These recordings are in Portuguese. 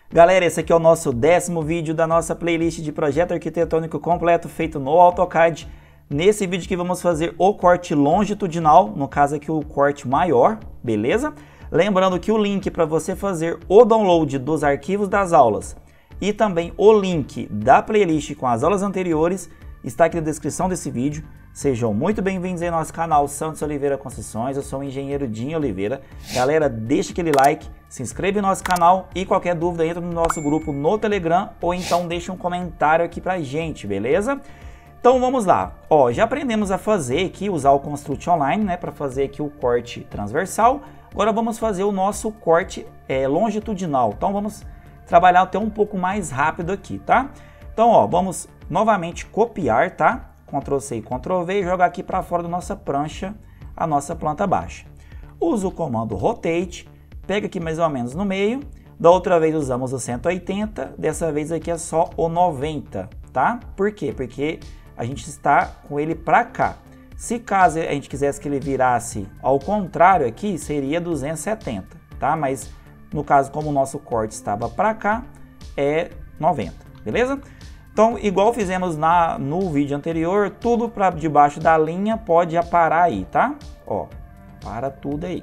Galera, esse aqui é o nosso 10º vídeo da nossa playlist de projeto arquitetônico completo feito no AutoCAD. Nesse vídeo aqui vamos fazer o corte longitudinal, no caso aqui o corte maior, beleza? Lembrando que o link para você fazer o download dos arquivos das aulas e também o link da playlist com as aulas anteriores está aqui na descrição desse vídeo. Sejam muito bem-vindos ao nosso canal Santos Oliveira Construções, eu sou o engenheiro Dinho Oliveira. Galera, deixa aquele like, se inscreve no nosso canal e qualquer dúvida entra no nosso grupo no Telegram ou então deixa um comentário aqui pra gente, beleza? Então vamos lá, ó, já aprendemos a fazer aqui, usar o Construct Online, né, para fazer aqui o corte transversal. Agora vamos fazer o nosso corte longitudinal, então vamos trabalhar até um pouco mais rápido aqui, tá? Então, ó, vamos novamente copiar, tá? Ctrl+C e Ctrl+V e jogar aqui para fora da nossa prancha a nossa planta baixa. Usa o comando Rotate, pega aqui mais ou menos no meio. Da outra vez usamos o 180, dessa vez aqui é só o 90, tá? Por quê? Porque a gente está com ele para cá. Se caso a gente quisesse que ele virasse ao contrário aqui, seria 270, tá? Mas no caso, como o nosso corte estava para cá, é 90, beleza? Então, igual fizemos no vídeo anterior, tudo para debaixo da linha pode aparar aí, tá? Ó, para tudo aí.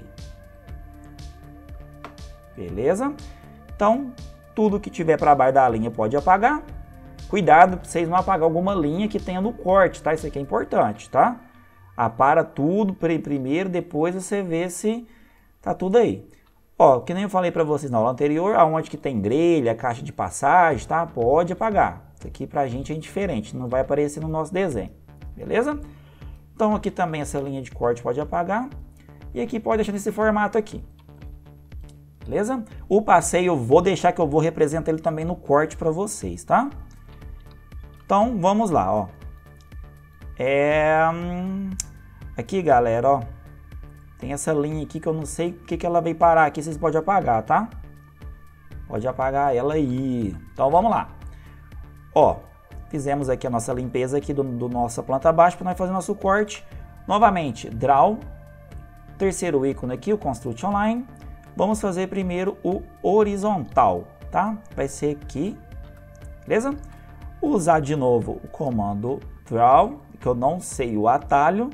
Beleza? Então, tudo que tiver para baixo da linha pode apagar. Cuidado para vocês não apagar alguma linha que tenha no corte, tá? Isso aqui é importante, tá? Apara tudo primeiro, depois você vê se tá tudo aí. Ó, que nem eu falei para vocês na aula anterior, aonde que tem grelha, caixa de passagem, tá? Pode apagar. Isso aqui pra gente é indiferente, não vai aparecer no nosso desenho, beleza? Então aqui também essa linha de corte pode apagar. E aqui pode deixar nesse formato aqui. Beleza? O passeio eu vou deixar que eu vou representar ele também no corte para vocês, tá? Então vamos lá, ó. Aqui, galera, ó. Tem essa linha aqui que eu não sei o que ela veio parar aqui, vocês podem apagar, tá? Pode apagar ela aí. Então vamos lá. Ó, fizemos aqui a nossa limpeza aqui do nossa planta baixa para nós fazer nosso corte. Novamente, Draw, terceiro ícone aqui, o Construct Online. Vamos fazer primeiro o horizontal, tá? Vai ser aqui, beleza? Usar de novo o comando Draw, que eu não sei o atalho.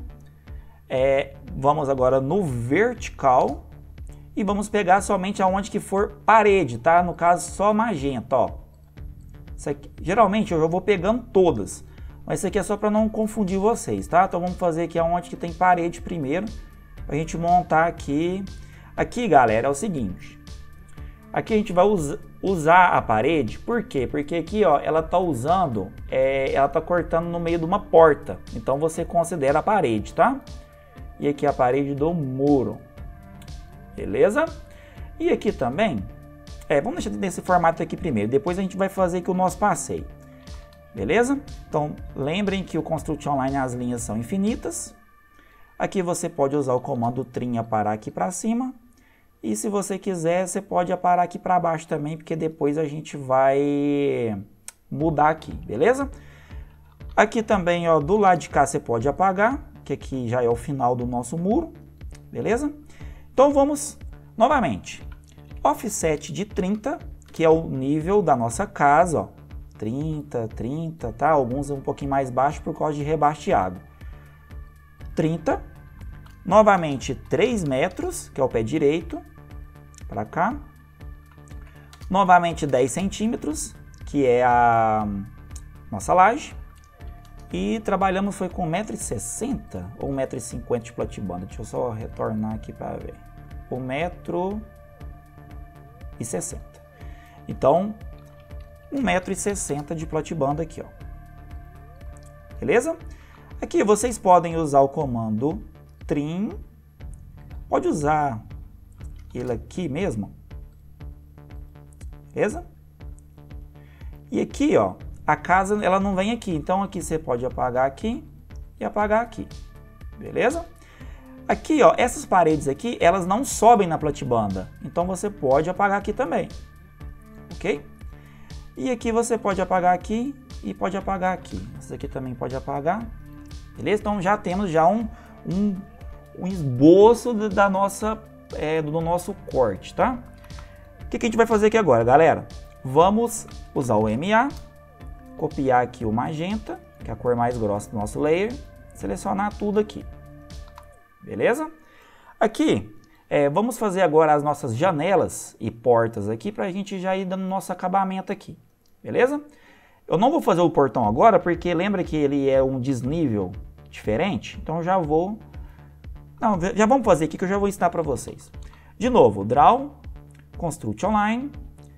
Vamos agora no vertical e vamos pegar somente aonde que for parede, tá? No caso só magenta, ó. Isso aqui, geralmente eu vou pegando todas, mas isso aqui é só para não confundir vocês, tá? Então vamos fazer aqui aonde que tem parede primeiro, para a gente montar aqui. Aqui, galera, é o seguinte, aqui a gente vai usar a parede, por quê? Porque aqui, ó, ela tá usando, ela tá cortando no meio de uma porta, então você considera a parede, tá? E aqui a parede do muro, beleza? E aqui também, vamos deixar nesse formato aqui primeiro, depois a gente vai fazer aqui o nosso passeio, beleza? Então, lembrem que o Construct Online as linhas são infinitas. Aqui você pode usar o comando Trim aparar aqui para cima. E se você quiser, você pode aparar aqui para baixo também, porque depois a gente vai mudar aqui, beleza? Aqui também, ó, do lado de cá você pode apagar, que aqui já é o final do nosso muro, beleza? Então vamos novamente. Offset de 30, que é o nível da nossa casa, ó. 30, 30, tá? Alguns um pouquinho mais baixo por causa de rebasteado. 30. Novamente 3 metros, que é o pé direito, para cá. Novamente 10 centímetros, que é a nossa laje. E trabalhamos foi com 1,60 m ou 1,50 m de platibanda. Deixa eu só retornar aqui para ver. 1,60 m. Então, 1,60 m de platibanda aqui, ó. Beleza? Aqui vocês podem usar o comando Trim. Pode usar ele aqui mesmo. Beleza? E aqui, ó, a casa ela não vem aqui. Então aqui você pode apagar aqui e apagar aqui. Beleza? Aqui, ó, essas paredes aqui, elas não sobem na platibanda. Então você pode apagar aqui também. Ok? E aqui você pode apagar aqui e pode apagar aqui. Essa aqui também pode apagar. Beleza? Então já temos já um esboço do nosso corte, tá? O que a gente vai fazer aqui agora, galera? Vamos usar o MA, copiar aqui o magenta, que é a cor mais grossa do nosso layer, selecionar tudo aqui. Beleza? Aqui, vamos fazer agora as nossas janelas e portas aqui para a gente já ir dando nosso acabamento aqui. Beleza? Eu não vou fazer o portão agora porque lembra que ele é um desnível diferente, então eu já vou... Não, já vamos fazer aqui que eu já vou ensinar para vocês. De novo, Draw, Construct Online,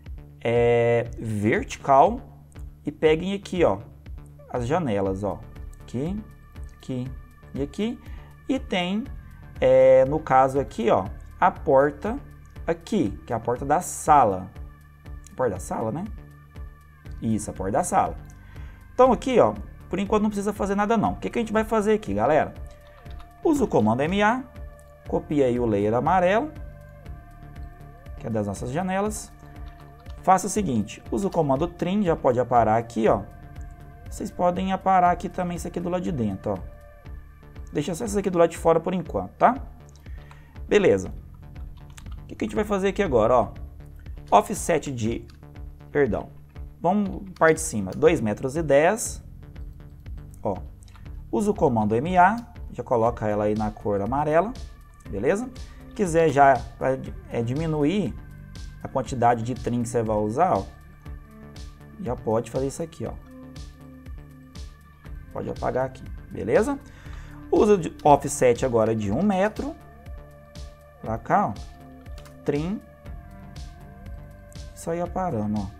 Vertical e peguem aqui, ó, as janelas, ó, aqui, aqui e aqui. E tem, no caso aqui, ó, a porta aqui, que é a porta da sala. A porta da sala, né? Isso, a porta da sala. Então aqui, ó, por enquanto não precisa fazer nada não. O que a gente vai fazer aqui, galera? Usa o comando MA, copia aí o layer amarelo, que é das nossas janelas. Faça o seguinte, usa o comando Trim, já pode aparar aqui, ó. Vocês podem aparar aqui também isso aqui do lado de dentro, ó. Deixa só isso aqui do lado de fora por enquanto, tá? Beleza. O que a gente vai fazer aqui agora, ó? Offset de... Perdão. Vamos parte de cima, 2,10 metros. Ó. Usa o comando MA. Já coloca ela aí na cor amarela, beleza? Quiser já diminuir a quantidade de trim que você vai usar, ó, já pode fazer isso aqui, ó. Pode apagar aqui, beleza? Usa de offset agora de 1 metro. Pra cá, ó. Trim. Isso aí aparando, ó.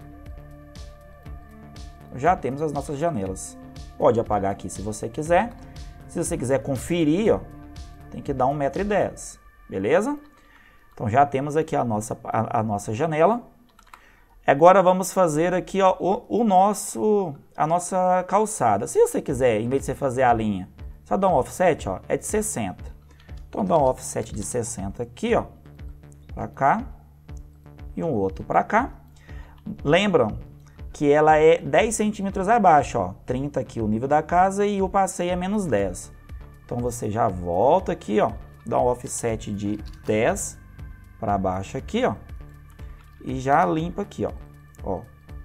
Já temos as nossas janelas. Pode apagar aqui se você quiser. Se você quiser conferir, ó, tem que dar 1,10 metro, beleza? Então já temos aqui a nossa janela. Agora vamos fazer aqui, ó, a nossa calçada. Se você quiser, em vez de você fazer a linha, só dar um offset, ó, é de 60. Então dá um offset de 60 aqui, ó, para cá e um outro para cá. Lembram que ela é 10 centímetros abaixo, ó, 30 aqui o nível da casa e o passeio é menos 10. Então você já volta aqui, ó, dá um offset de 10 para baixo aqui, ó, e já limpa aqui, ó.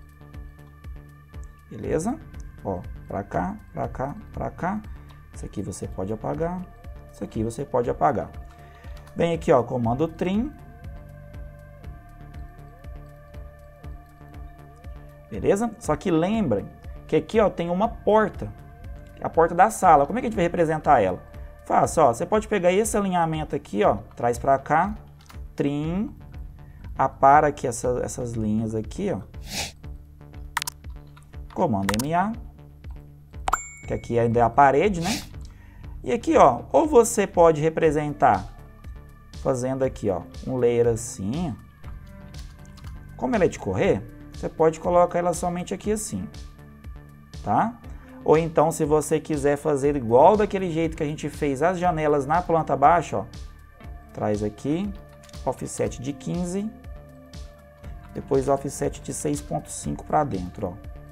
Beleza? Ó, para cá, para cá, para cá. Isso aqui você pode apagar, isso aqui você pode apagar. Vem aqui, ó, comando Trim. Beleza? Só que lembrem que aqui, ó, tem uma porta, a porta da sala. Como é que a gente vai representar ela? Faça, ó, você pode pegar esse alinhamento aqui, ó, traz para cá, Trim, apara aqui essas linhas aqui, ó. Comando MA, que aqui ainda é a parede, né? E aqui, ó, ou você pode representar fazendo aqui, ó, um layer assim, ó. Como ela é de correr, você pode colocar ela somente aqui assim, tá? Ou então, se você quiser fazer igual daquele jeito que a gente fez as janelas na planta baixa, ó, traz aqui, offset de 15, depois offset de 6,5 para dentro, ó.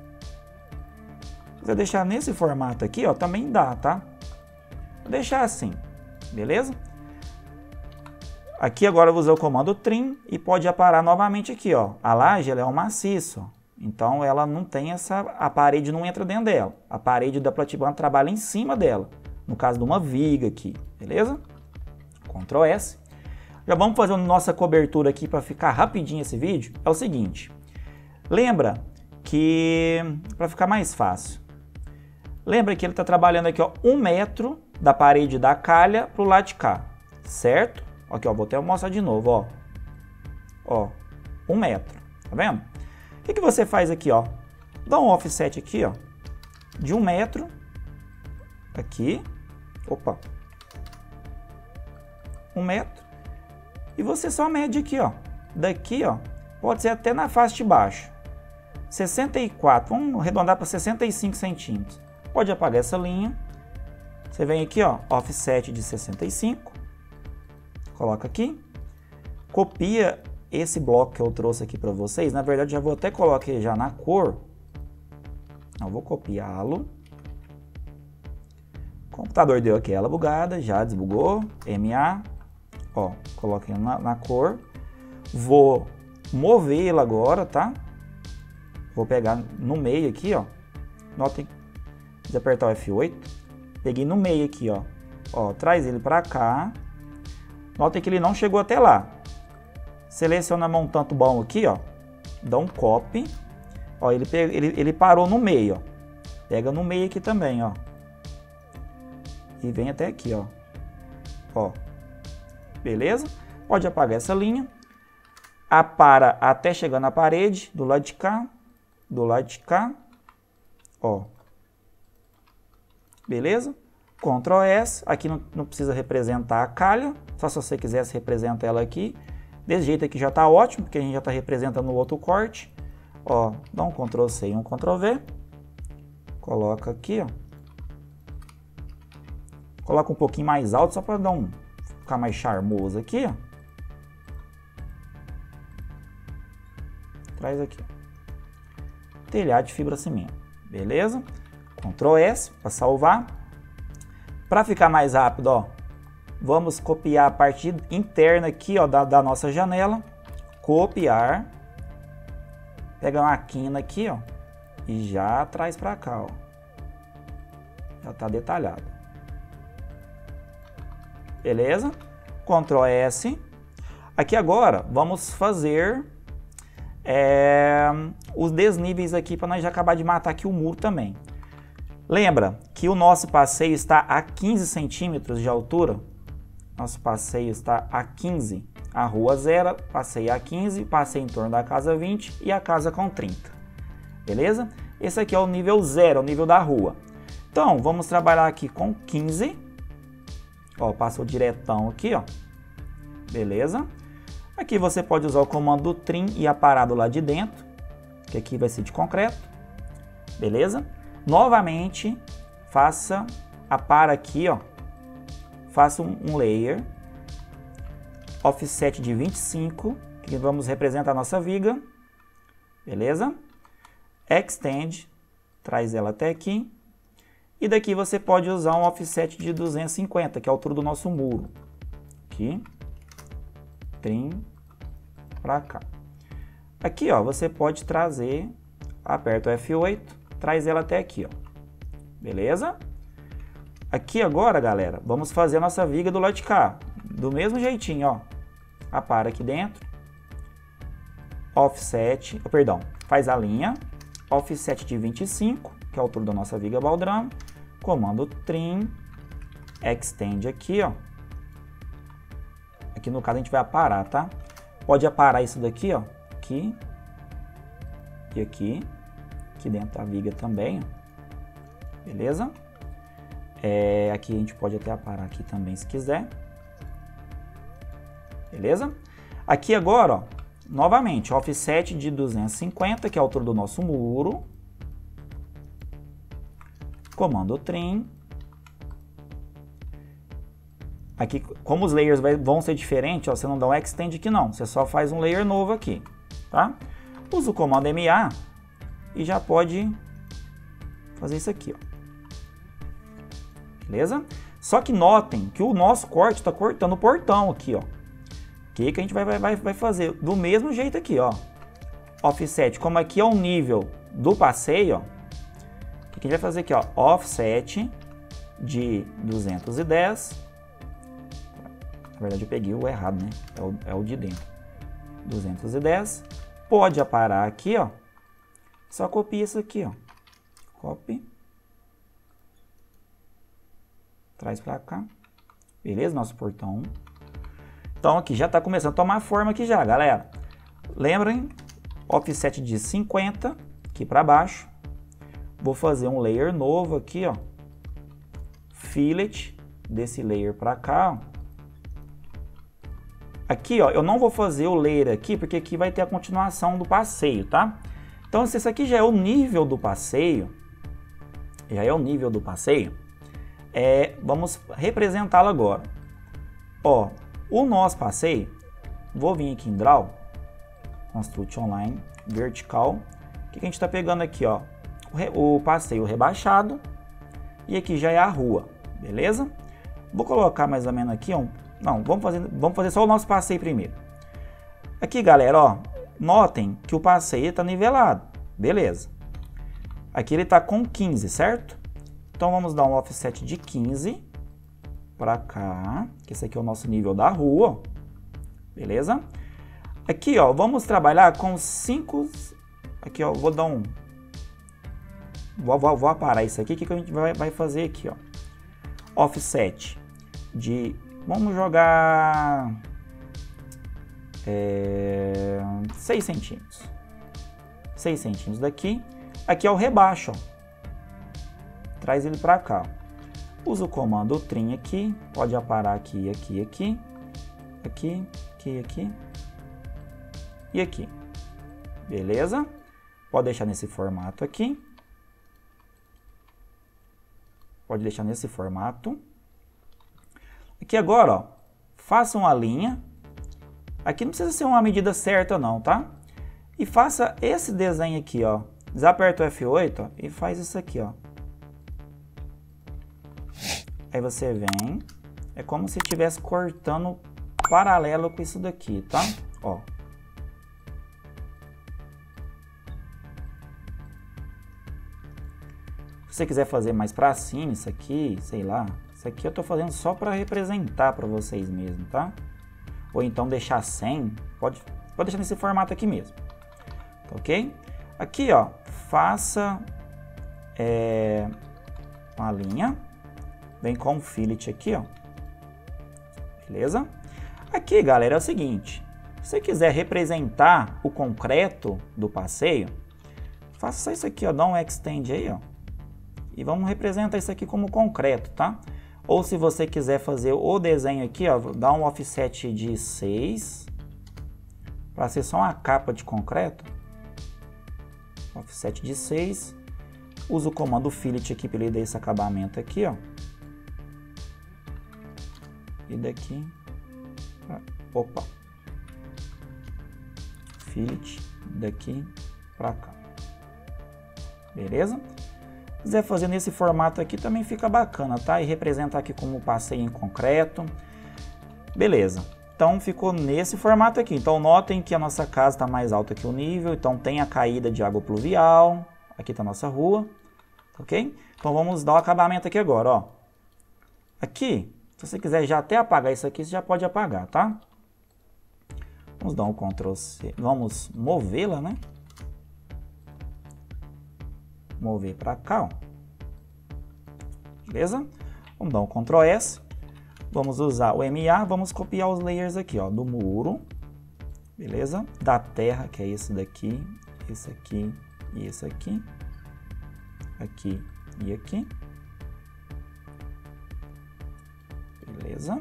Se você deixar nesse formato aqui, ó, também dá, tá? Vou deixar assim, beleza? Aqui agora eu vou usar o comando Trim e pode aparar novamente aqui, ó. A laje, ela é um maciço, ó. Então ela não tem a parede não entra dentro dela. A parede da platibanda trabalha em cima dela. No caso de uma viga aqui, beleza? Ctrl S. Já vamos fazer a nossa cobertura aqui para ficar rapidinho esse vídeo. É o seguinte, lembra que, para ficar mais fácil, lembra que ele está trabalhando aqui, ó, 1 metro da parede da calha para o lado de cá, certo? Aqui, ó, vou até mostrar de novo, ó. Ó, 1 metro, tá vendo? O que você faz aqui, ó? Dá um offset aqui, ó, de 1 metro, aqui, opa, 1 metro, e você só mede aqui, ó, daqui, ó, pode ser até na face de baixo, 64, vamos arredondar para 65 centímetros. Pode apagar essa linha, você vem aqui, ó, offset de 65, coloca aqui, copia esse bloco que eu trouxe aqui para vocês. Na verdade, já vou até colocar já na cor. Eu vou copiá-lo. O computador deu aquela bugada, já desbugou. MA, ó, coloquei na cor. Vou movê-lo agora, tá? Vou pegar no meio aqui, ó. Notem, se apertar o F8, peguei no meio aqui, ó. Ó, traz ele para cá. Notem que ele não chegou até lá. Seleciona montante bom aqui, ó. Dá um copy. Ó, ele parou no meio, ó. Pega no meio aqui também, ó. E vem até aqui, ó. Ó. Beleza? Pode apagar essa linha. Apara até chegar na parede, do lado de cá. Do lado de cá. Ó. Beleza? Ctrl S. Aqui não precisa representar a calha. Só se você quiser, se representa ela aqui. Desse jeito aqui já tá ótimo, porque a gente já tá representando o outro corte. Ó, dá um Ctrl C e um Ctrl V. Coloca aqui, ó. Coloca um pouquinho mais alto, só para ficar mais charmoso aqui, ó. Traz aqui, ó. Telhado de fibra cimento. Beleza? Ctrl S para salvar. Para ficar mais rápido, ó, vamos copiar a parte interna aqui, ó, da nossa janela. Copiar. Pega uma quina aqui, ó, e já traz para cá, ó. Já tá detalhado. Beleza? Ctrl S. Aqui agora vamos fazer os desníveis aqui para nós já acabar de matar aqui o muro também. Lembra que o nosso passeio está a 15 centímetros de altura? Nosso passeio está a 15. A rua 0, passei a 15, passei em torno da casa 20 e a casa com 30. Beleza? Esse aqui é o nível 0, o nível da rua. Então, vamos trabalhar aqui com 15. Ó, passou diretão aqui, ó. Beleza? Aqui você pode usar o comando do trim e aparar do lado de dentro, que aqui vai ser de concreto. Beleza? Novamente, faça apara aqui, ó. Faça um layer. Offset de 25, que vamos representar a nossa viga. Beleza? Extend, traz ela até aqui. E daqui você pode usar um offset de 250, que é a altura do nosso muro. Aqui. Trim para cá. Aqui, ó, você pode trazer, aperta o F8, traz ela até aqui, ó. Beleza? Aqui agora, galera, vamos fazer a nossa viga do lado de cá. Do mesmo jeitinho, ó. Apara aqui dentro. Offset, perdão, faz a linha. Offset de 25, que é a altura da nossa viga baldrame. Comando trim. Extend aqui, ó. Aqui no caso a gente vai aparar, tá? Pode aparar isso daqui, ó. Aqui. E aqui. Aqui dentro da viga também, ó. Beleza? Aqui a gente pode até aparar aqui também se quiser. Beleza? Aqui agora, ó, novamente, offset de 250, que é a altura do nosso muro. Comando trim. Aqui, como os layers vão ser diferentes, ó, você não dá um extend aqui não, você só faz um layer novo aqui, tá? Usa o comando MA e já pode fazer isso aqui, ó. Beleza? Só que notem que o nosso corte está cortando o portão aqui, ó. O que a gente vai fazer? Do mesmo jeito aqui, ó. Offset, como aqui é o nível do passeio, ó. O que a gente vai fazer aqui, ó? Offset de 210. Na verdade eu peguei o errado, né? É o de dentro. 210. Pode aparar aqui, ó. Só copia isso aqui, ó. Copy. Traz pra cá. Beleza? Nosso portão. Então aqui já tá começando a tomar forma aqui já, galera. Lembrem, offset de 50 aqui para baixo. Vou fazer um layer novo aqui, ó. Fillet desse layer para cá, ó. Aqui, ó, eu não vou fazer o layer aqui porque aqui vai ter a continuação do passeio, tá? Então se esse aqui já é o nível do passeio, vamos representá-lo agora. Ó, o nosso passeio, vou vir aqui em Draw, Construct Online, Vertical. O que a gente está pegando aqui, ó? O passeio rebaixado e aqui já é a rua, beleza? Vou colocar mais ou menos aqui, ó. Não, vamos fazer só o nosso passeio primeiro. Aqui, galera, ó, notem que o passeio está nivelado. Beleza. Aqui ele está com 15, certo? Então vamos dar um offset de 15 para cá, que esse aqui é o nosso nível da rua. Beleza? Aqui, ó, vamos trabalhar com 5... Aqui, ó, vou dar um... Vou aparar isso aqui. O que a gente vai fazer aqui, ó? Offset de... Vamos jogar... 6 centímetros. 6 centímetros daqui. Aqui é o rebaixo, ó. Traz ele para cá. Usa o comando trim aqui. Pode aparar aqui, aqui, aqui. Aqui, aqui, aqui. E aqui. Beleza? Pode deixar nesse formato aqui. Pode deixar nesse formato. Aqui agora, ó, faça uma linha. Aqui não precisa ser uma medida certa não, tá? E faça esse desenho aqui, ó. Desaperta o F8, ó, e faz isso aqui, ó. Aí você vem, é como se estivesse cortando paralelo com isso daqui, tá? Ó. Se você quiser fazer mais pra cima, isso aqui, sei lá. Isso aqui eu tô fazendo só para representar para vocês mesmo, tá? Ou então deixar sem, pode deixar nesse formato aqui mesmo. Tá ok? Aqui, ó, faça uma linha. Vem com um fillet aqui, ó. Beleza? Aqui, galera, é o seguinte. Se você quiser representar o concreto do passeio, faça só isso aqui, ó. Dá um extend aí, ó. E vamos representar isso aqui como concreto, tá? Ou se você quiser fazer o desenho aqui, ó, dá um offset de 6. Para ser só uma capa de concreto. Offset de 6. Usa o comando fillet aqui para ele dar esse acabamento aqui, ó. E daqui... Opa! Fillet daqui para cá. Beleza? Se quiser fazer nesse formato aqui também fica bacana, tá? E representar aqui como passeio em concreto. Beleza. Então ficou nesse formato aqui. Então notem que a nossa casa está mais alta que o nível. Então tem a caída de água pluvial. Aqui está a nossa rua. Ok? Então vamos dar o acabamento aqui agora, ó. Aqui, se você quiser já até apagar isso aqui, você já pode apagar, tá? Vamos dar um Ctrl C. Vamos movê-la, né? Mover para cá, ó. Beleza? Vamos dar um Ctrl S. Vamos usar o MA, vamos copiar os layers aqui, ó, do muro. Beleza? Da terra, que é esse daqui, esse aqui e esse aqui. Aqui e aqui. Beleza?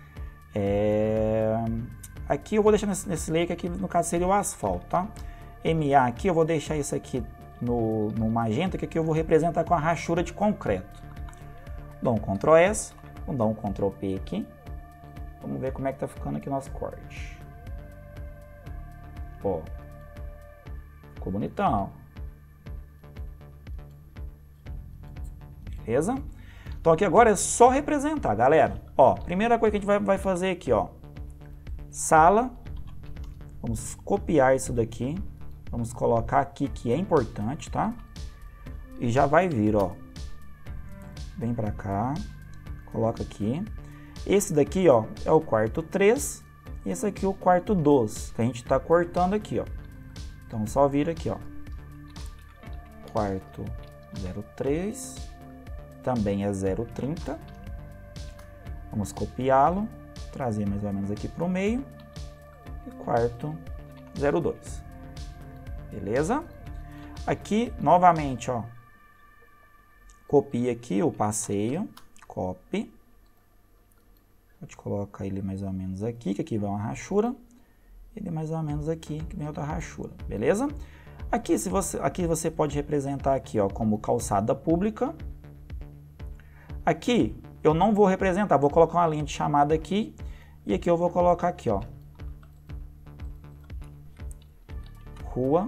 Aqui eu vou deixar nesse layer que aqui no caso seria o asfalto, tá? MA aqui eu vou deixar isso aqui no magenta, que aqui eu vou representar com a rachura de concreto. Dou um Ctrl S, vou dar um Ctrl P aqui. Vamos ver como é que tá ficando aqui o nosso corte. Ó, ficou bonitão. Beleza? Então aqui agora é só representar, galera. Ó, primeira coisa que a gente vai fazer aqui, ó. Sala. Vamos copiar isso daqui. Vamos colocar aqui que é importante, tá? E já vai vir, ó. Vem pra cá. Coloca aqui. Esse daqui, ó, é o quarto 3. E esse aqui é o quarto 2. Que a gente tá cortando aqui, ó. Então só vira aqui, ó. Quarto 03. Também é 0,30. Vamos copiá-lo. Trazer mais ou menos aqui pro meio. E quarto 02. Beleza? Aqui, novamente, ó. Copia aqui o passeio. Copy. Pode colocar ele mais ou menos aqui, que aqui vai uma rachura. Ele mais ou menos aqui, que vem outra rachura. Beleza? Aqui, aqui você pode representar aqui, ó, como calçada pública. Aqui, eu não vou representar. Vou colocar uma linha de chamada aqui. E aqui eu vou colocar aqui, ó. Rua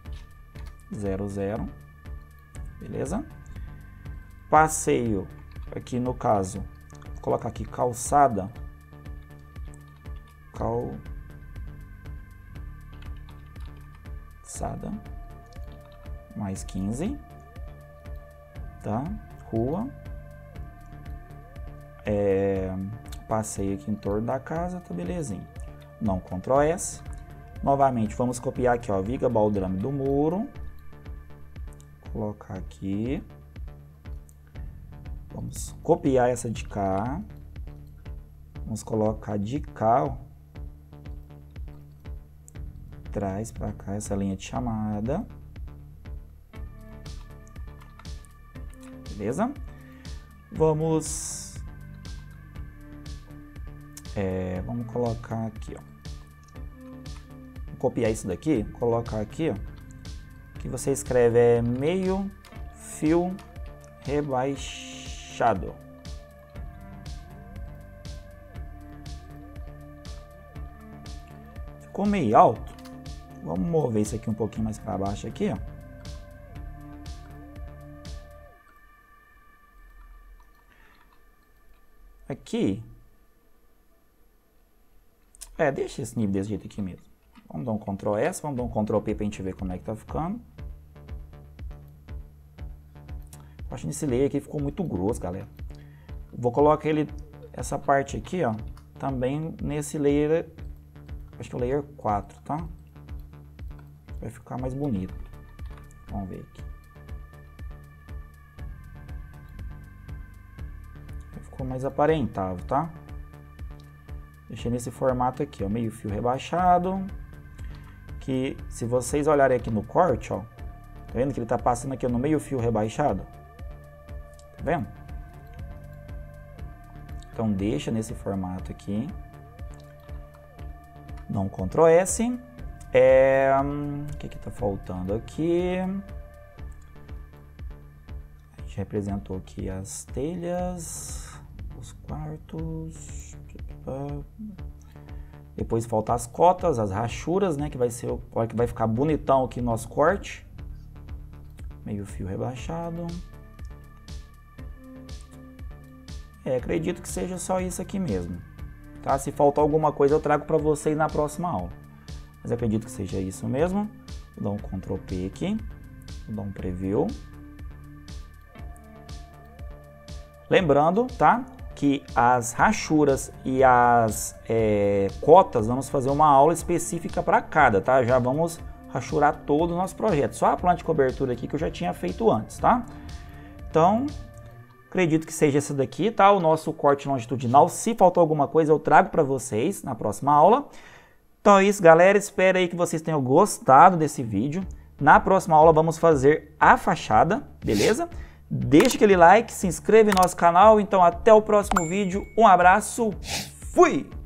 00, beleza? Passeio, aqui no caso, vou colocar aqui calçada, mais 15, tá? Rua. Passei aqui em torno da casa, tá belezinha. Não, Ctrl S. Novamente, vamos copiar aqui, ó, viga baldrame do muro. Colocar aqui. Vamos copiar essa de cá. Vamos colocar de cá, ó. Traz para cá essa linha de chamada. Beleza? Vamos colocar aqui, ó. Vou copiar isso daqui, colocar aqui, ó. Que você escreve meio fio rebaixado. Ficou meio alto. Vamos mover isso aqui um pouquinho mais para baixo aqui, ó. Aqui. Deixa esse nível desse jeito aqui mesmo. Vamos dar um Ctrl S, vamos dar um Ctrl P pra gente ver como é que tá ficando. Acho que esse layer aqui ficou muito grosso, galera. Vou colocar essa parte aqui, ó, também nesse layer, acho que é o layer 4, tá? Vai ficar mais bonito. Vamos ver aqui. Ficou mais aparentável, tá? Deixei nesse formato aqui, ó, meio fio rebaixado. Que se vocês olharem aqui no corte, ó, tá vendo que ele tá passando aqui no meio fio rebaixado? Tá vendo? Então deixa nesse formato aqui. Dá um Ctrl S. O que tá faltando aqui? A gente representou aqui as telhas, os quartos. Depois falta as cotas, as rachuras, né? Que vai ser o que vai ficar bonitão aqui no nosso corte. Meio fio rebaixado. Acredito que seja só isso aqui mesmo. Tá? Se faltar alguma coisa eu trago para vocês na próxima aula. Mas acredito que seja isso mesmo. Vou dar um Ctrl P aqui. Vou dar um Preview. Lembrando, tá? Que as rachuras e as cotas, vamos fazer uma aula específica para cada, tá? Já vamos rachurar todo o nosso projeto. Só a planta de cobertura aqui que eu já tinha feito antes, tá? Então, acredito que seja essa daqui, tá? O nosso corte longitudinal. Se faltou alguma coisa, eu trago para vocês na próxima aula. Então é isso, galera. Espero aí que vocês tenham gostado desse vídeo. Na próxima aula vamos fazer a fachada, beleza? Deixa aquele like, se inscreve no nosso canal. Então até o próximo vídeo. Um abraço, fui!